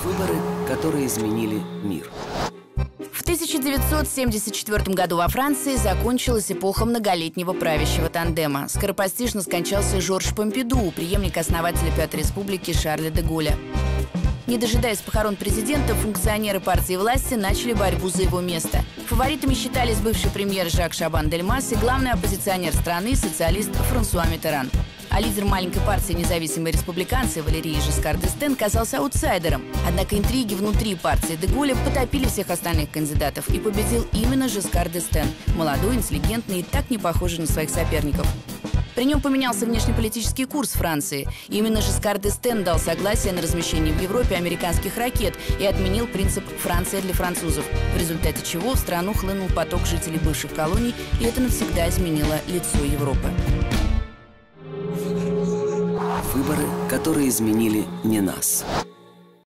Выборы, которые изменили мир. В 1974 году во Франции закончилась эпоха многолетнего правящего тандема. Скоропостижно скончался Жорж Помпиду, преемник основателя Пятой Республики Шарля де Голля. Не дожидаясь похорон президента, функционеры партии власти начали борьбу за его место. Фаворитами считались бывший премьер Жак Шабан-Дельмас и главный оппозиционер страны, социалист Франсуа Миттеран. А лидер маленькой партии независимые республиканцы Валерий Жискар д'Эстен казался аутсайдером. Однако интриги внутри партии де Голля потопили всех остальных кандидатов, и победил именно Жискар д'Эстен, молодой, интеллигентный и так не похожий на своих соперников. При нем поменялся внешнеполитический курс Франции. Именно Жискар д'Эстен дал согласие на размещение в Европе американских ракет и отменил принцип «Франция для французов», в результате чего в страну хлынул поток жителей бывших колоний, и это навсегда изменило лицо Европы. Выборы, которые изменили не нас.